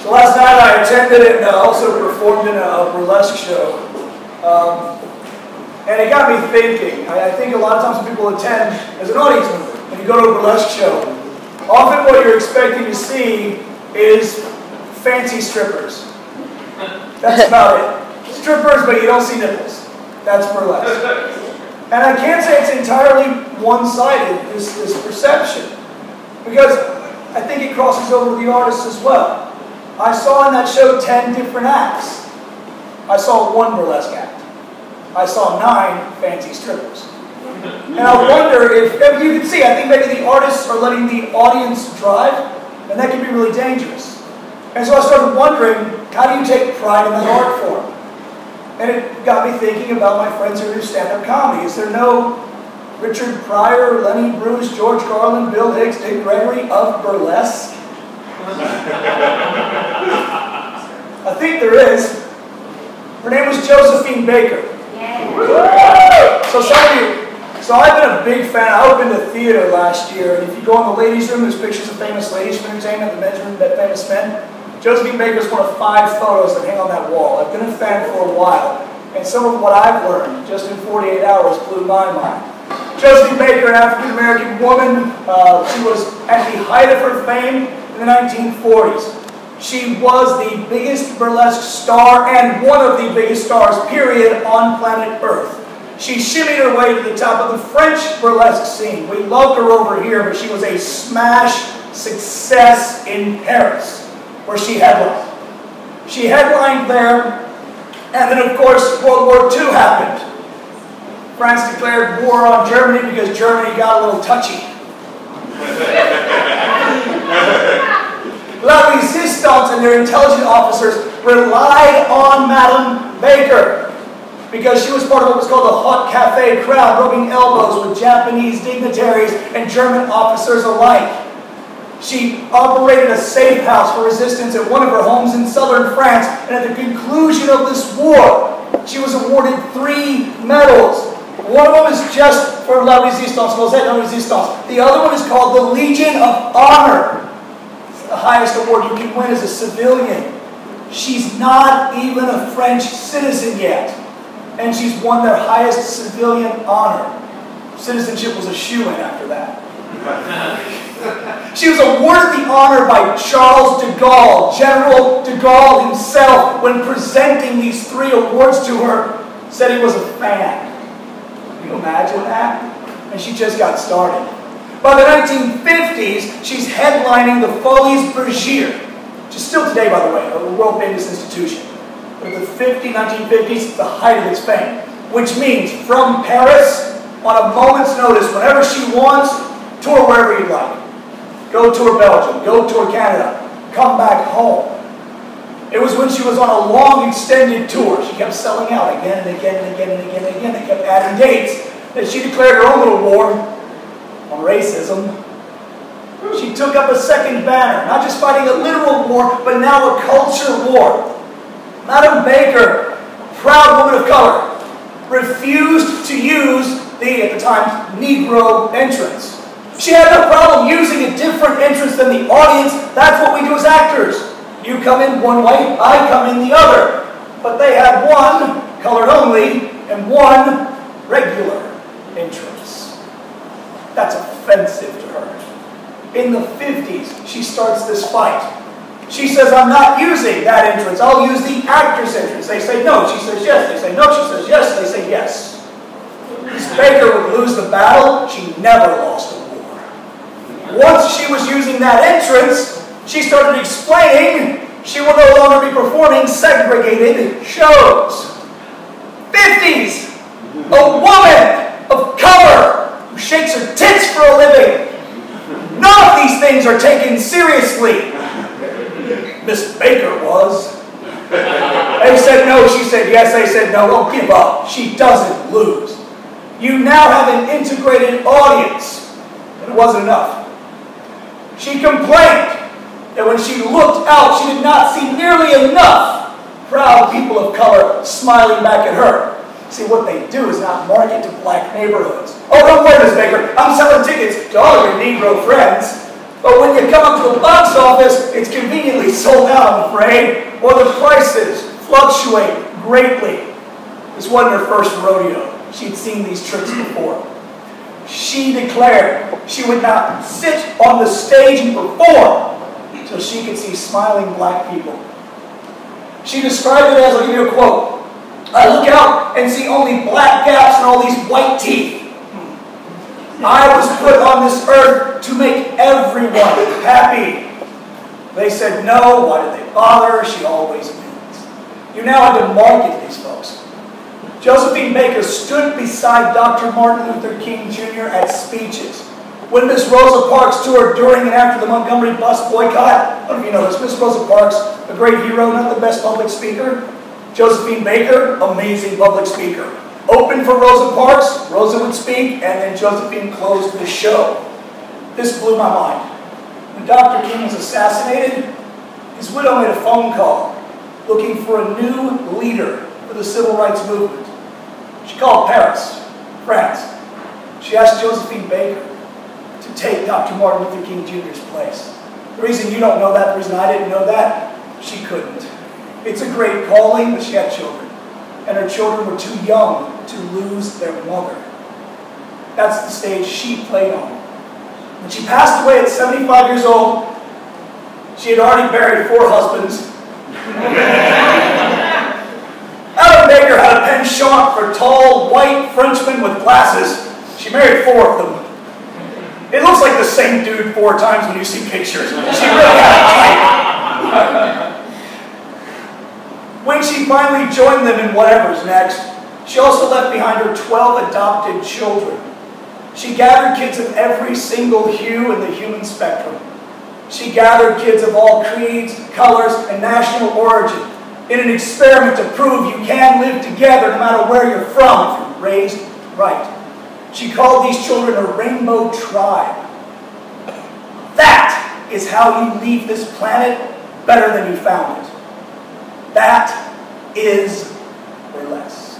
So last night I attended and also performed in a burlesque show. And it got me thinking. I think a lot of times when people attend as an audience member, when you go to a burlesque show, often what you're expecting to see is fancy strippers. That's about it. Strippers, but you don't see nipples. That's burlesque. And I can't say it's entirely one-sided, this perception, because I think it crosses over to the artists as well. I saw in that show 10 different acts. I saw one burlesque act. I saw 9 fancy strippers. And I wonder if you can see, I think maybe the artists are letting the audience drive, and that can be really dangerous. And so I started wondering, how do you take pride in that art form? And it got me thinking about my friends who do stand-up comedy. Is there no Richard Pryor, Lenny Bruce, George Carlin, Bill Hicks, Dick Gregory of burlesque? I think there is. Her name was Josephine Baker. Yeah. So I've been a big fan. I opened a theater last year, and if you go in the ladies' room, there's pictures of famous ladies from entertainment, the men's room, famous men. Josephine Baker is one of 5 photos that hang on that wall. I've been a fan for a while, and some of what I've learned just in 48 hours blew my mind. Josephine Baker, an African-American woman, she was at the height of her fame in the 1940s. She was the biggest burlesque star and one of the biggest stars, period, on planet Earth. She shimmied her way to the top of the French burlesque scene. We loved her over here, but she was a smash success in Paris, where she headlined. She headlined there, and then of course World War II happened. France declared war on Germany because Germany got a little touchy. La Resistance and their intelligence officers relied on Madame Baker because she was part of what was called the Hot Cafe crowd, rubbing elbows with Japanese dignitaries and German officers alike. She operated a safe house for resistance at one of her homes in southern France, and at the conclusion of this war, she was awarded 3 medals. One of them is just for La Resistance, La Resistance. The other one is called the Legion of Honor. It's the highest award you can win as a civilian. She's not even a French citizen yet, and she's won their highest civilian honor. Citizenship was a shoo-in after that. She was awarded the honor by Charles de Gaulle. General de Gaulle himself, when presenting these 3 awards to her, said he was a fan. Can you imagine that? And she just got started. By the 1950s, she's headlining the Folies Bergère, which is still today, by the way, a world-famous institution. But in the 1950s, it's the height of its fame, which means from Paris, on a moment's notice, whenever she wants, tour wherever you'd like. Go tour Belgium, go tour Canada, come back home. It was when she was on a long, extended tour. She kept selling out again and again and again and again and again. They kept adding dates. That she declared her own little war on racism. She took up a second banner, not just fighting a literal war, but now a culture war. Madame Baker, proud woman of color, refused to use the, at the time, Negro entrance. She had no problem using a different entrance than the audience. That's what we do as actors. You come in one way, I come in the other. But they had one, colored only, and one regular entrance. That's offensive to her. In the 50s, she starts this fight. She says, I'm not using that entrance. I'll use the actor's entrance. They say no. She says yes. They say no. She says yes. They say yes. Miss Baker would lose the battle. She never lost a war. Once she was using that entrance, she started explaining she will no longer be performing segregated shows. 50s, a woman of color who shakes her tits for a living. None of these things are taken seriously. Miss Baker was. They said no, she said yes, they said no. Don't give up. She doesn't lose. You now have an integrated audience. And it wasn't enough. She complained that when she looked out, she did not see nearly enough proud people of color smiling back at her. See, what they do is not market to black neighborhoods. Oh, don't worry, Miss Baker. I'm selling tickets to all of your Negro friends. But when you come up to the box office, it's conveniently sold out, I'm afraid, or the prices fluctuate greatly. This wasn't her first rodeo. She'd seen these tricks before. She declared she would not sit on the stage and perform until she could see smiling black people. She described it as, I'll give you a quote, "I look out and see only black gaps and all these white teeth. I was put on this earth to make everyone happy." They said, "No, why did they bother? She always wins." You now had to market these folks. Josephine Baker stood beside Dr. Martin Luther King Jr. at speeches. When Miss Rosa Parks toured during and after the Montgomery bus boycott, I don't know if you know this, Miss Rosa Parks, a great hero, not the best public speaker. Josephine Baker, amazing public speaker. Opened for Rosa Parks, Rosa would speak, and then Josephine closed the show. This blew my mind. When Dr. King was assassinated, his widow made a phone call looking for a new leader for the civil rights movement. She called Paris, France. She asked Josephine Baker to take Dr. Martin Luther King Jr.'s place. The reason you don't know that, the reason I didn't know that, she couldn't. It's a great calling, but she had children. And her children were too young to lose their mother. That's the stage she played on. When she passed away at 75 years old, she had already buried 4 husbands. Ellen Baker had a penchant for tall, white Frenchmen with glasses. She married 4 of them. It looks like the same dude 4 times when you see pictures. She really had a type. When she finally joined them in whatever's next, she also left behind her 12 adopted children. She gathered kids of every single hue in the human spectrum. She gathered kids of all creeds, colors, and national origin in an experiment to prove you can live together no matter where you're from if you're raised right. She called these children a rainbow tribe. That is how you leave this planet better than you found it. That is burlesque.